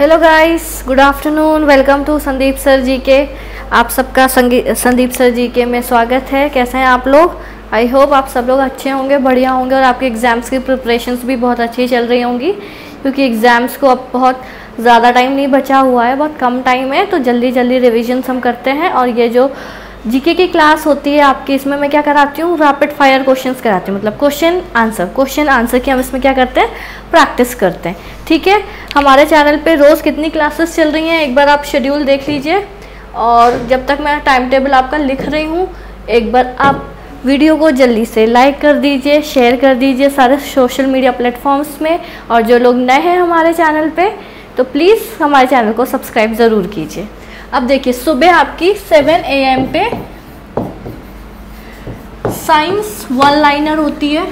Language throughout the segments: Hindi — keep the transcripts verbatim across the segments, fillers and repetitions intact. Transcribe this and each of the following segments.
Hello guys, good afternoon. Welcome to Sandeep sir ji के। आप सबका संदीप सर जी के में स्वागत है। कैसे हैं आप लोग? आई होप आप सब लोग अच्छे होंगे, बढ़िया होंगे और आपके एग्ज़ाम्स की प्रिपरेशंस भी बहुत अच्छी चल रही होंगी, क्योंकि एग्ज़ाम्स को अब बहुत ज़्यादा टाइम नहीं बचा हुआ है, बहुत कम टाइम है। तो जल्दी जल्दी रिविजन्स हम करते हैं। और ये जो जीके की क्लास होती है आपकी, इसमें मैं क्या कराती हूँ, रैपिड फायर क्वेश्चंस कराती हूँ, मतलब क्वेश्चन आंसर क्वेश्चन आंसर की हम इसमें क्या करते हैं, प्रैक्टिस करते हैं। ठीक है, हमारे चैनल पे रोज़ कितनी क्लासेस चल रही हैं एक बार आप शेड्यूल देख लीजिए। और जब तक मैं टाइम टेबल आपका लिख रही हूँ, एक बार आप वीडियो को जल्दी से लाइक कर दीजिए, शेयर कर दीजिए सारे सोशल मीडिया प्लेटफॉर्म्स में। और जो लोग नए हैं हमारे चैनल पे, तो प्लीज़ हमारे चैनल को सब्सक्राइब ज़रूर कीजिए। अब देखिए, सुबह आपकी सेवन ए एम पे साइंस वन लाइनर होती है।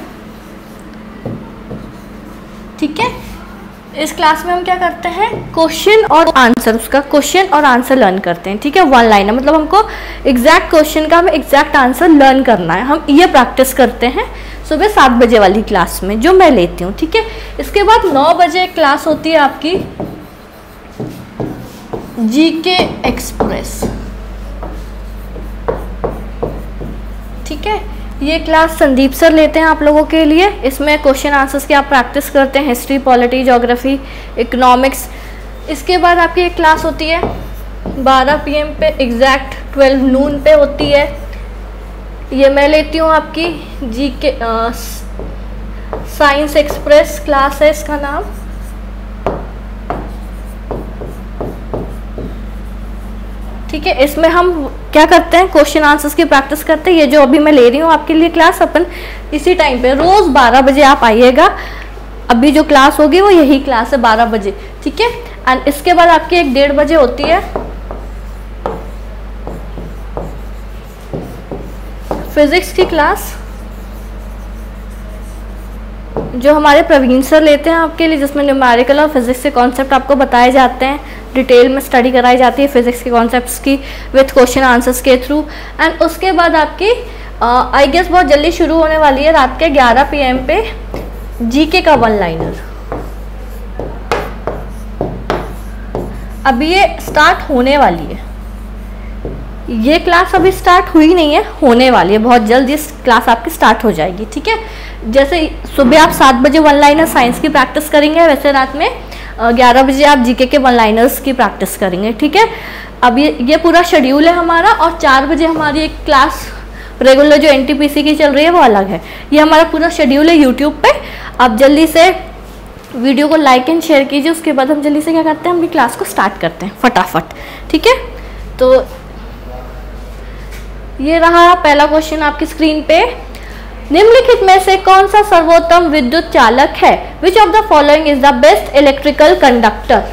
ठीक है, इस क्लास में हम क्या करते हैं, क्वेश्चन और आंसर, उसका क्वेश्चन और आंसर लर्न करते हैं। ठीक है, वन लाइनर मतलब हमको एग्जैक्ट क्वेश्चन का हमें एग्जैक्ट आंसर लर्न करना है। हम ये प्रैक्टिस करते हैं सुबह सात बजे वाली क्लास में, जो मैं लेती हूँ। ठीक है, इसके बाद नौ बजे क्लास होती है आपकी जीके एक्सप्रेस। ठीक है, ये क्लास संदीप सर लेते हैं आप लोगों के लिए। इसमें क्वेश्चन आंसर्स की आप प्रैक्टिस करते हैं, हिस्ट्री, पॉलिटी, ज्योग्राफी, इकोनॉमिक्स। इसके बाद आपकी एक क्लास होती है बारह पी एम पे, एग्जैक्ट ट्वेल्व नून पे होती है। ये मैं लेती हूँ आपकी जीके साइंस एक्सप्रेस क्लास है इसका नाम। ठीक है, इसमें हम क्या करते हैं, क्वेश्चन आंसर्स की प्रैक्टिस करते हैं। ये जो अभी मैं ले रही हूँ आपके लिए क्लास, अपन इसी टाइम पे रोज़ बारह बजे आप आइएगा। अभी जो क्लास होगी वो यही क्लास है, बारह बजे। ठीक है, एंड इसके बाद आपकी एक डेढ़ बजे होती है फिजिक्स की क्लास, जो हमारे प्रवीण सर लेते हैं आपके लिए, जिसमें न्यूमेरिकल और फिजिक्स के कॉन्सेप्ट आपको बताए जाते हैं, डिटेल में स्टडी कराई जाती है फिजिक्स के कॉन्सेप्ट्स की विथ क्वेश्चन आंसर्स के थ्रू। एंड उसके बाद आपकी आई गेस बहुत जल्दी शुरू होने वाली है रात के ग्यारह पी एम पे जीके का वन लाइनर। अभी ये स्टार्ट होने वाली है, ये क्लास अभी स्टार्ट हुई नहीं है, होने वाली है, बहुत जल्द ये क्लास आपकी स्टार्ट हो जाएगी। ठीक है, जैसे सुबह आप सात बजे वन लाइनर साइंस की प्रैक्टिस करेंगे, वैसे रात में ग्यारह बजे आप जीके के वन लाइनर्स की प्रैक्टिस करेंगे। ठीक है, अब ये ये पूरा शेड्यूल है हमारा। और चार बजे हमारी एक क्लास रेगुलर जो एनटीपीसी की चल रही है वो अलग है। ये हमारा पूरा शेड्यूल है यूट्यूब पे। आप जल्दी से वीडियो को लाइक एंड शेयर कीजिए। उसके बाद हम जल्दी से क्या करते हैं, हम क्लास को स्टार्ट करते हैं फटाफट। ठीक है, तो ये रहा पहला क्वेश्चन आपकी स्क्रीन पे। निम्नलिखित में से कौन सा सर्वोत्तम विद्युत चालक है? Which of the following is the best electrical conductor?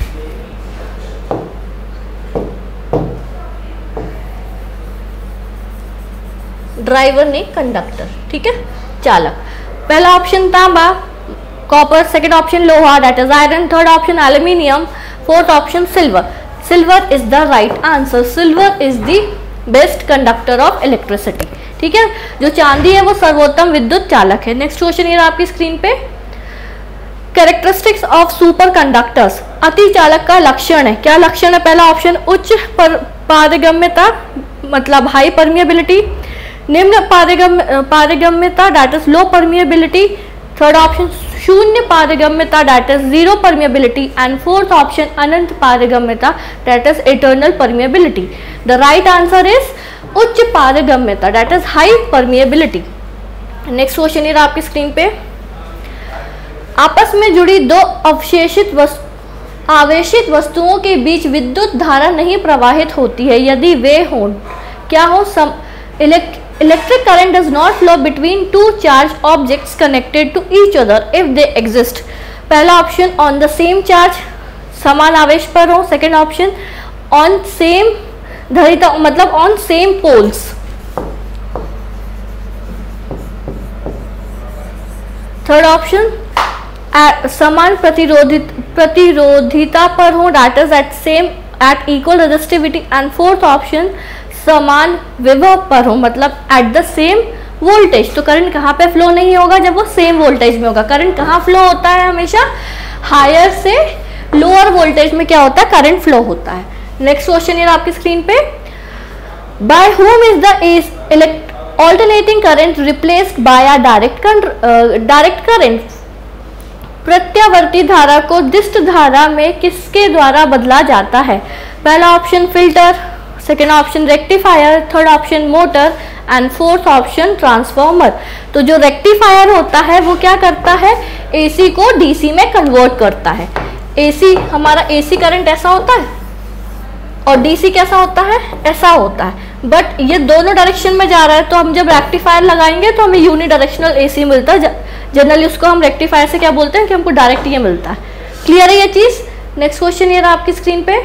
Driver नहीं, कंडक्टर। ठीक है, चालक। पहला ऑप्शन तांबा, कॉपर। सेकेंड ऑप्शन लोहा, that is iron. Third option aluminium. Fourth option silver. Silver is the right answer. Silver is the best conductor of electricity. ठीक है, जो चांदी है वो सर्वोत्तम विद्युत चालक है। नेक्स्ट क्वेश्चन ये आपकी स्क्रीन पे। कैरेक्टरिस्टिक्स ऑफ सुपर कंडक्टर्स, अति चालक का लक्षण है। क्या लक्षण है? पहला ऑप्शन उच्च पर पारगम्यता, मतलब हाई परमिएबिलिटी। निम्न पारगम्य पारगम्यता, that is low permeability. Third option शून्य पारगम्यता, that is zero permeability. And fourth option अनंत पारगम्यता, that is eternal permeability. The right answer is उच्च पारगम्यता, that is high permeability. Next question ये आपकी स्क्रीन पे। आपस में जुड़ी दो अवशेषित वस्तु आवेशित वस्तुओं के बीच विद्युत धारा नहीं प्रवाहित होती है यदि वे हों। क्या हो? Some electric current does not flow between two charge objects connected to each other if they exist. पहला option on the same charge, समान आवेश पर हो। सेकेंड ऑप्शन ऑन सेम धरिता, मतलब on same poles. Third option समान प्रतिरोधित प्रतिरोधिता पर हो, that is at same at equal resistivity. And fourth option समान विभव पर हो, मतलब एट द सेम वोल्टेज। तो करंट कहाँ पे फ्लो नहीं होगा? जब वो सेम वोल्टेज में होगा। करंट कहाँ फ्लो होता है? हमेशा हायर से लोअर वोल्टेज में क्या होता है, करंट फ्लो होता है। नेक्स्ट क्वेश्चन ये आपकी स्क्रीन पे, by whom is the elect alternating current replaced by a direct uh, direct current? प्रत्यावर्ती धारा को दिष्ट धारा में किसके द्वारा बदला जाता है? पहला option filter, second option rectifier, third option motor and fourth option transformer. तो जो रेक्टिफायर होता है वो क्या करता है, एसी को डीसी में कन्वर्ट करता है। एसी हमारा एसी करंट ऐसा होता है और डीसी कैसा होता है, ऐसा होता है, बट ये दोनों डायरेक्शन में जा रहा है। तो हम जब रेक्टिफायर लगाएंगे तो हमें यूनिडायरेक्शनल एसी मिलता है। जनरली उसको हम रेक्टिफायर से क्या बोलते हैं कि हमको डायरेक्ट ये मिलता है। क्लियर है ये चीज? नेक्स्ट क्वेश्चन ये रहा आपकी स्क्रीन पे,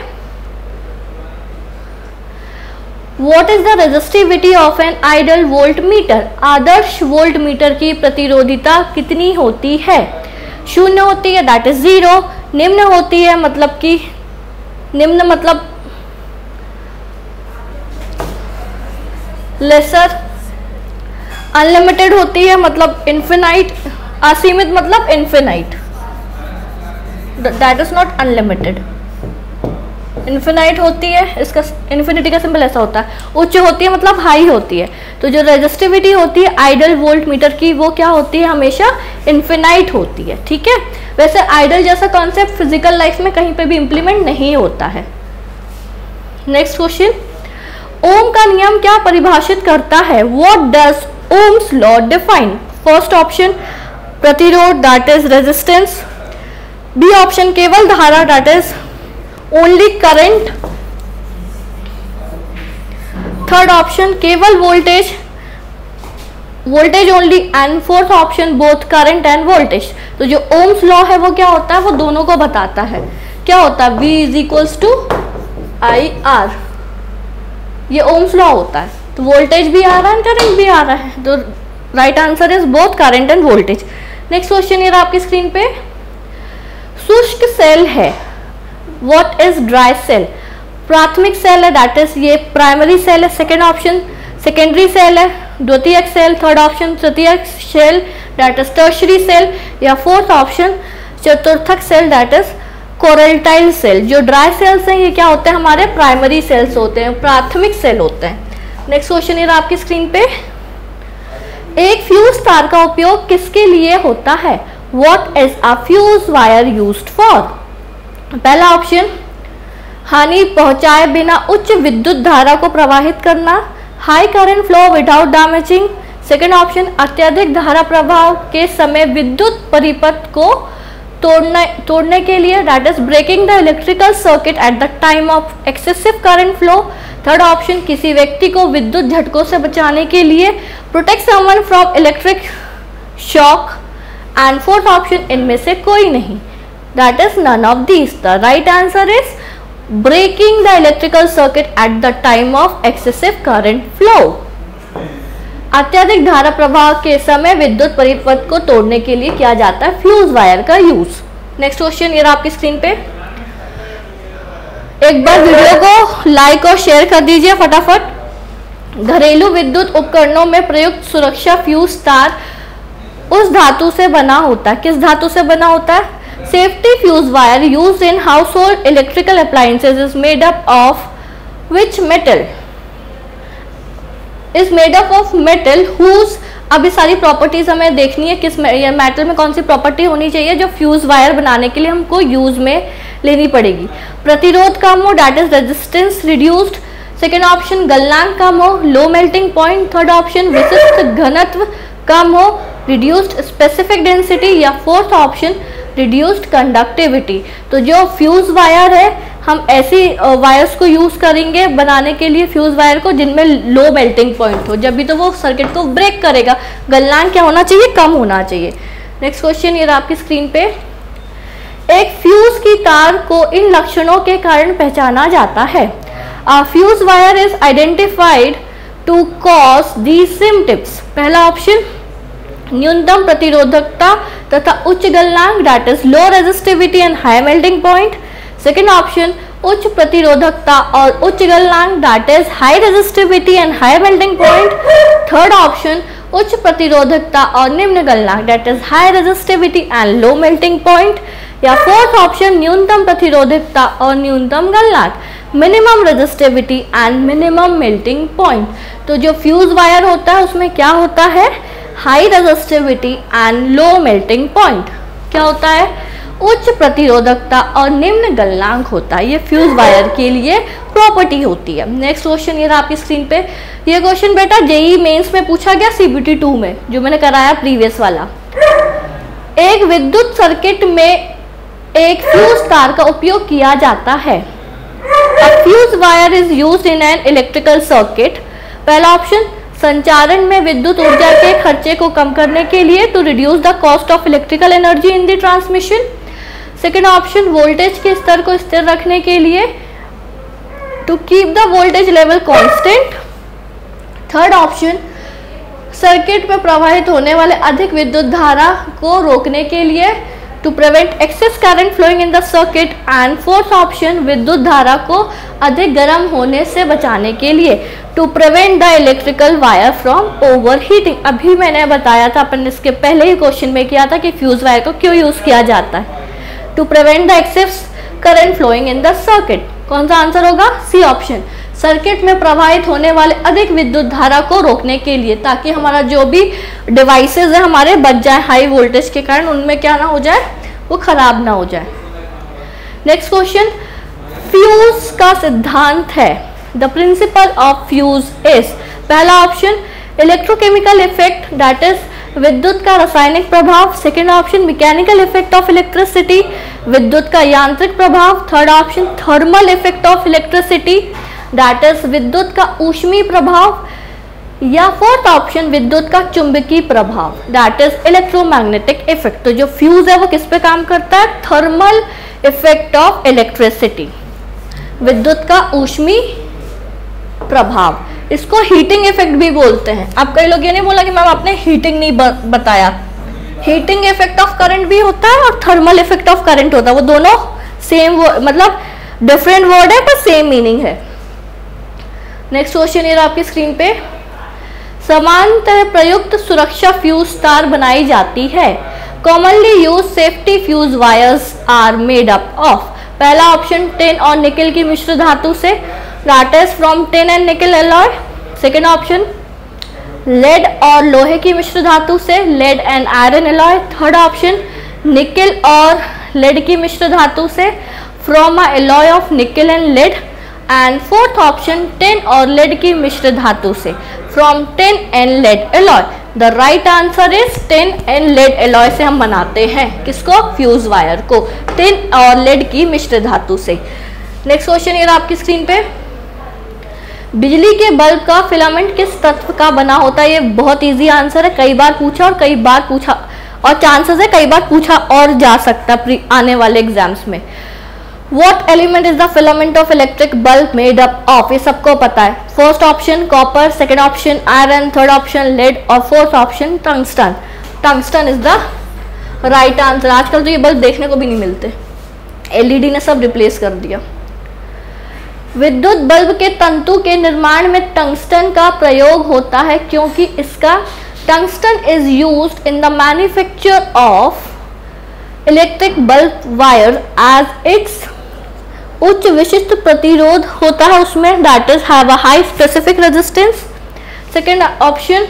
What is the resistivity of an ideal voltmeter? आदर्श वोल्ट मीटर की प्रतिरोधिता कितनी होती है? शून्य होती है, दैट इज जीरो। निम्न होती है मतलब कि निम्न मतलब लेसर। अनलिमिटेड होती है मतलब इन्फिनाइट। असीमित मतलब infinite, that is not unlimited. Infinite होती है, इसका इन्फिनिटी का सिंबल ऐसा होता है। उच्च होती है मतलब हाई होती है। तो जो रेजिस्टिविटी होती है आइडल वोल्ट मीटर की वो क्या होती है, हमेशा इन्फिनाइट होती है। ठीक है, वैसे आइडल जैसा कॉन्सेप्ट फिजिकल लाइफ में कहीं पे भी इंप्लीमेंट नहीं होता है। नेक्स्ट क्वेश्चन, ओम का नियम क्या परिभाषित करता है? What does Ohm's law define? First option प्रतिरोध, that is resistance. B option केवल धारा, that is only current. Third option केवल voltage, voltage only. And fourth option both current and voltage. तो जो ओम्स लॉ है वो क्या होता है, वो दोनों को बताता है। क्या होता है, V is equals to I R, ये ओम्स लॉ होता है। तो वोल्टेज भी आ रहा है, करंट भी आ रहा है। तो right answer is both current and voltage. Next question ये रहा आपकी स्क्रीन पे, शुष्क सेल है, व्हाट इज ड्राई सेल? प्राथमिक सेल है, दैट इज ये प्राइमरी सेल है। सेकेंड ऑप्शन सेकेंडरी सेल है, द्वितीयक सेल। थर्ड ऑप्शन तृतीयक cell, that is tertiary cell. या फोर्थ ऑप्शन चतुर्थक cell, that is quaternary cell. जो ड्राई सेल्स हैं ये क्या होते हैं, हमारे प्राइमरी सेल्स होते हैं, प्राथमिक सेल होते हैं। नेक्स्ट क्वेश्चन ये रहा आपकी स्क्रीन पे, एक फ्यूज तार का उपयोग किसके लिए होता है? What is a fuse wire used for? पहला ऑप्शन हानि पहुंचाए बिना उच्च विद्युत धारा को प्रवाहित करना, high current flow without damaging. Second option अत्यधिक धारा प्रवाह के समय विद्युत परिपथ को तोड़ने तोड़ने के लिए, that is breaking the electrical circuit at the time of excessive current flow. Third option किसी व्यक्ति को विद्युत झटकों से बचाने के लिए, protect someone from electric shock. And fourth option इनमें से कोई नहीं, that is none of these. The right answer is breaking the electrical circuit at the time of excessive current flow. अत्यधिक धारा प्रवाह के समय विद्युत परिपथ को तोड़ने के लिए किया जाता है फ्यूज वायर का यूज। नेक्स्ट क्वेश्चन ये रहा आपकी स्क्रीन पे, एक बार वीडियो को लाइक और शेयर कर दीजिए फटाफट। घरेलू विद्युत उपकरणों में प्रयुक्त सुरक्षा फ्यूज तार उस धातु से बना होता है, किस धातु से बना होता है? Safety fuse wire used in household electrical appliances is made up of which metal? Is made up of metal whose. अब ये सारी प्रॉपर्टीज हमें देखनी है, किस मेटल में कौन सी प्रॉपर्टी होनी चाहिए जो फ्यूज वायर बनाने के लिए हमको यूज में लेनी पड़ेगी। प्रतिरोध कम हो, that is resistance reduced. Second option गलनांक कम हो, low melting point. Third option विशिष्ट घनत्व कम हो, रिड्यूस्ड स्पेसिफिक डेंसिटी। या फोर्थ ऑप्शन रिड्यूस्ड कंडक्टिविटी। तो जो फ्यूज वायर है हम ऐसी वायर्स को यूज करेंगे बनाने के लिए फ्यूज वायर को जिनमें लो मेल्टिंग पॉइंट हो, जब भी तो वो सर्किट को ब्रेक करेगा। गलनांक क्या होना चाहिए? कम होना चाहिए। नेक्स्ट क्वेश्चन ये रहा आपकी स्क्रीन पे, एक फ्यूज की तार को इन लक्षणों के कारण पहचाना जाता है। A fuse wire is identified to cause these symptoms. पहला ऑप्शन न्यूनतम प्रतिरोधकता तथा उच्च गलनांक, that is low resistivity and high melting point. Second option उच्च प्रतिरोधकता और उच्च गलनांक, that is high resistivity and high melting point. Third option उच्च प्रतिरोधकता और निम्न गलनांक, that is high resistivity and low melting point. या फोर्थ ऑप्शन न्यूनतम प्रतिरोधकता और न्यूनतम गलनांक, minimum resistivity and minimum melting point. तो जो फ्यूज वायर होता है उसमें क्या होता है, high resistivity and low melting point. क्या होता है, उच्च प्रतिरोधकता और निम्न गलनांक होता है। ये फ्यूज वायर के लिए प्रॉपर्टी होती है। नेक्स्ट क्वेश्चन ये रहा आपकी स्क्रीन पे। ये क्वेश्चन बेटा जेई मेंस में पूछा गया सीबीटी टू में, जो मैंने कराया प्रीवियस वाला। एक विद्युत सर्किट में एक फ्यूज तार का उपयोग किया जाता है। A fuse wire is used in an electrical circuit। पहला ऑप्शन, संचारण में विद्युत ऊर्जा के खर्चे को कम करने के लिए, to reduce the cost of electrical energy in the transmission. Second option, voltage के स्तर को स्थिर रखने के लिए, to keep the voltage level constant. Third option, circuit में प्रवाहित होने वाले अधिक विद्युत धारा को रोकने के लिए, to prevent excess current flowing in the circuit. And fourth option, विद्युत धारा को अधिक गर्म होने से बचाने के लिए, to prevent the electrical wire from overheating. अभी मैंने बताया था, अपन इसके पहले ही क्वेश्चन में किया था कि फ्यूज वायर को क्यों यूज किया जाता है, to prevent the excess current flowing in the circuit. कौन सा आंसर होगा, सी ऑप्शन, सर्किट में प्रवाहित होने वाले अधिक विद्युत धारा को रोकने के लिए, ताकि हमारा जो भी डिवाइसेस है हमारे बच जाए हाई वोल्टेज के कारण, उनमें क्या ना हो जाए, वो खराब ना हो जाए। नेक्स्ट क्वेश्चन, फ्यूज का सिद्धांत है। The principle of fuse is, पहला option electrochemical effect, that is विद्युत का रासायनिक प्रभाव। Second option mechanical effect of electricity, विद्युत का यांत्रिक प्रभाव। Third option thermal effect of electricity, that is विद्युत का ऊष्मीय प्रभाव। या फोर्थ ऑप्शन विद्युत का चुंबकीय प्रभाव, दैट इज इलेक्ट्रोमैग्नेटिक इफेक्ट। तो जो फ्यूज है वो किस पे काम करता है, थर्मल इफेक्ट ऑफ इलेक्ट्रिसिटी, विद्युत का ऊष्मीय प्रभाव। इसको हीटिंग इफेक्ट भी बोलते हैं। अब कई लोग ये नहीं बोला कि मैम आपने हीटिंग नहीं बताया, हीटिंग इफेक्ट ऑफ करंट भी होता है और थर्मल इफेक्ट ऑफ करंट होता है, वो दोनों सेम, मतलब डिफरेंट वर्ड है पर सेम मीनिंग है। नेक्स्ट क्वेश्चन ये आपकी स्क्रीन पे, समांतर प्रयुक्त सुरक्षा फ्यूज तार बनाई जाती है। Commonly use safety fuse wires are made up of, पहला ऑप्शन टिन और निकल की मिश्र धातु से, that is from tin and nickel alloy. Second option lead और लोहे की मिश्र धातु से, lead and iron alloy. Third option nickel और लेड की मिश्र धातु से, from a alloy of nickel and lead. And fourth option tin और लेड की मिश्र धातु से, from tin and lead alloy. The right answer is tin and lead alloy से हम बनाते हैं किसको, फ्यूज वायर को, टिन और लेड की मिश्र धातु से। नेक्स्ट क्वेश्चन ये आपकी स्क्रीन पे, बिजली के बल्ब का फिलामेंट किस तत्व का बना होता है। ये बहुत इजी आंसर है, कई बार पूछा और कई बार पूछा और चांसेस है कई बार पूछा और जा सकता आने वाले एग्जाम्स में। What element is the filament of electric bulb made up of? ये सबको पता है। First option copper, second option iron, third option lead और fourth option tungsten. Tungsten is the right answer. आजकल तो ये बल्ब देखने को भी नहीं मिलते, एलईडी ने सब रिप्लेस कर दिया। विद्युत बल्ब के तंतु के निर्माण में टंगस्टन का प्रयोग होता है क्योंकि इसका tungsten is used in the manufacture of electric bulb wire as its उच्च विशिष्ट प्रतिरोध होता है उसमें, that is have a high specific resistance. Second option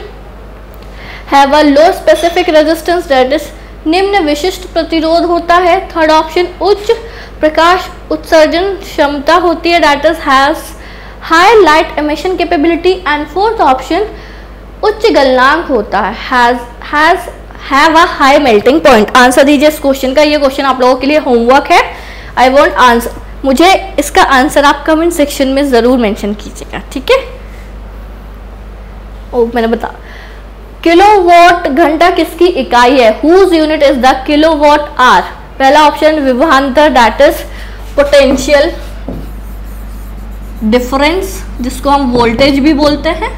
have a low specific resistance, that is निम्न विशिष्ट प्रतिरोध होता है। थर्ड ऑप्शन उच्च प्रकाश उत्सर्जन क्षमता होती है, that is has high light emission capability. And fourth option उच्च गलनांक होता है, has has have a high melting point. Answer दीजिए इस क्वेश्चन का। ये क्वेश्चन आप लोगों के लिए होमवर्क है। आई वांट आंसर, मुझे इसका आंसर आप कमेंट सेक्शन में जरूर मेंशन कीजिएगा, ठीक है। ओ मैंने बता, किलोवाट घंटा किसकी इकाई है, whose unit is the kilowatt hour. पहला ऑप्शन विभवांतर, दैट इज पोटेंशियल डिफरेंस, जिसको हम वोल्टेज भी बोलते हैं।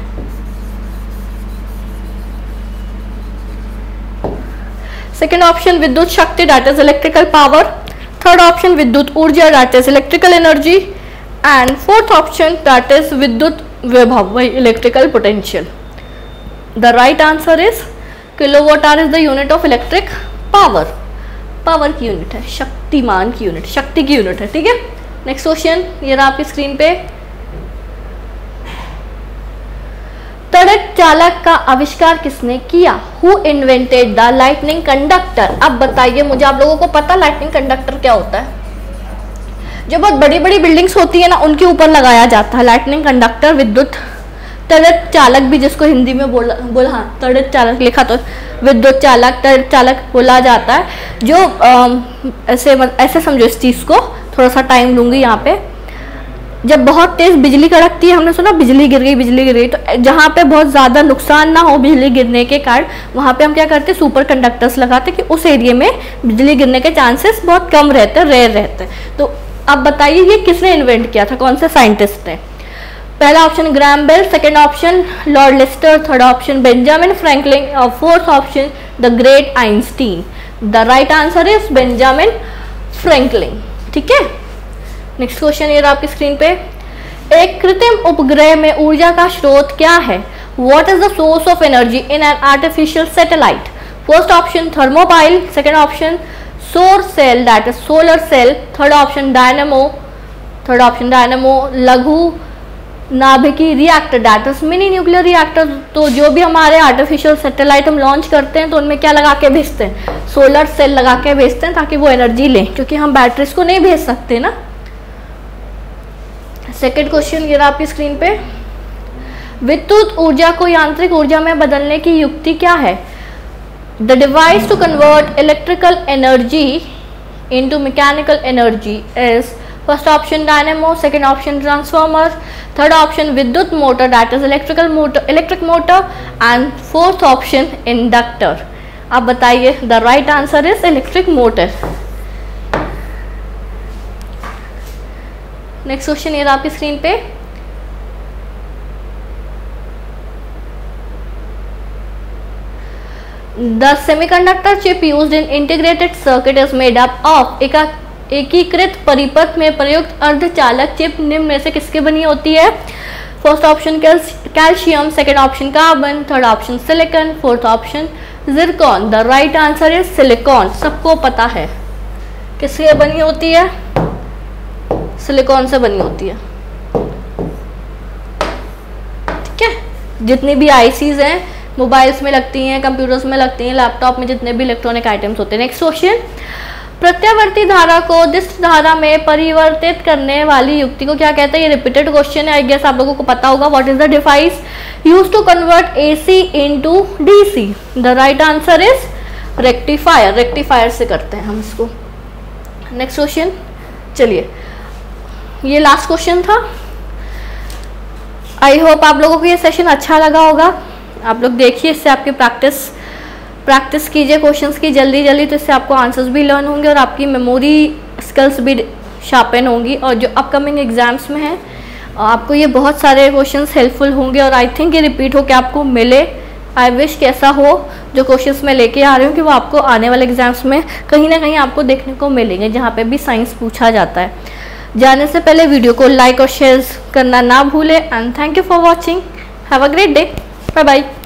सेकेंड ऑप्शन विद्युत शक्ति, that is electrical power. Third option विद्युत ऊर्जा, that is electrical energy. And fourth option that is विद्युत विभव, वही electrical potential. The right answer is kilowatt hour is the unit of electric power. Power की यूनिट है, शक्ति। शक्तिमान की यूनिट, शक्ति की यूनिट है, ठीक है। नेक्स्ट क्वेश्चन ये रहा आपकी स्क्रीन पे। तड़क चालक का आविष्कार किसने किया? Who invented the lightning conductor? अब बताइए मुझे, आप लोगों को पता लाइटनिंग कंडक्टर क्या होता है? जो बहुत बड़ी बड़ी बिल्डिंग्स होती है ना, उनके ऊपर लगाया जाता है लाइटनिंग कंडक्टर, विद्युत तड़क चालक भी जिसको हिंदी में बोला बोला हाँ तड़क चालक लिखा तो विद्युत चालक, तड़क चालक बोला जाता है। जो आ, ऐसे ऐसे समझो इस चीज़ को, थोड़ा सा टाइम लूंगी यहाँ पे। जब बहुत तेज बिजली कड़कती है, हमने सुना बिजली गिर गई बिजली गिर गई, तो जहाँ पे बहुत ज़्यादा नुकसान ना हो बिजली गिरने के कारण, वहाँ पे हम क्या करते हैं, सुपर कंडक्टर्स लगाते कि उस एरिया में बिजली गिरने के चांसेस बहुत कम रहते हैं, रेयर रहते हैं। तो अब बताइए ये किसने इन्वेंट किया था, कौन से साइंटिस्ट ने? पहला option Graham Bell, second option Lord Lister, third option Benjamin Franklin और fourth option the great Einstein. The right answer is Benjamin Franklin, ठीक है। नेक्स्ट क्वेश्चन ये रहा आपकी स्क्रीन पे। एक कृत्रिम उपग्रह में ऊर्जा का स्रोत क्या है? What is the source of energy in an artificial satellite? First option thermopile, second option sore cell that is solar cell, third option dynamo, third option dynamo लघु नाभिकीय reactor that is mini nuclear reactor. तो जो भी हमारे आर्टिफिशियल सैटेलाइट हम लॉन्च करते हैं तो उनमें क्या लगा के भेजते हैं? सोलर सेल लगा के भेजते हैं ताकि वो एनर्जी लें, क्योंकि हम बैटरीज को नहीं भेज सकते ना। सेकेंड क्वेश्चन ये रहा आपकी स्क्रीन पे। विद्युत ऊर्जा को यांत्रिक ऊर्जा में बदलने की युक्ति क्या है? The device to convert electrical energy into mechanical energy is first option dynamo, second option transformer, third option विद्युत motor that is electrical motor electric motor and fourth option inductor. आप बताइए, the right answer is electric motor. Next question ये रहा आपकी स्क्रीन पे। The semiconductor chip used in integrated circuit is made up of एकीकृत परिपथ में प्रयुक्त अर्धचालक चिप निम्न में से किसके बनी होती है? First option calcium, second option carbon, third option silicon, fourth option zircon. The right answer is silicon. सबको पता है किससे बनी होती है? सिलिकॉन से बनी होती है, ठीक है। जितनी भी आईसीज हैं, मोबाइल्स में लगती हैं, कंप्यूटर्स में लगती हैं, लैपटॉप में जितने भी इलेक्ट्रॉनिक आइटम्स होते हैं। Next question. प्रत्यावर्ती धारा को दिष्ट धारा में परिवर्तित करने वाली युक्ति को क्या कहते हैं? ये रिपीटेड क्वेश्चन है, आई गेस आप लोगों को पता होगा। What is the device used to convert AC into DC? The right answer is rectifier. Rectifier से करते हैं हम इसको। नेक्स्ट क्वेश्चन, चलिए ये लास्ट क्वेश्चन था। आई होप आप लोगों को ये सेशन अच्छा लगा होगा। आप लोग देखिए, इससे आपकी प्रैक्टिस प्रैक्टिस कीजिए क्वेश्चंस की जल्दी जल्दी, तो इससे आपको आंसर्स भी लर्न होंगे और आपकी मेमोरी स्किल्स भी शार्पन होंगी। और जो अपकमिंग एग्जाम्स में हैं आपको ये बहुत सारे क्वेश्चंस हेल्पफुल होंगे और आई थिंक ये रिपीट होकर आपको मिले। आई विश कैसा हो जो क्वेश्चंस मैं लेके आ रही हूँ कि वो आपको आने वाले एग्जाम्स में कहीं ना कहीं आपको देखने को मिलेंगे, जहाँ पे भी साइंस पूछा जाता है। जाने से पहले वीडियो को लाइक और शेयर करना ना भूलें। And thank you for watching. Have a great day. Bye bye.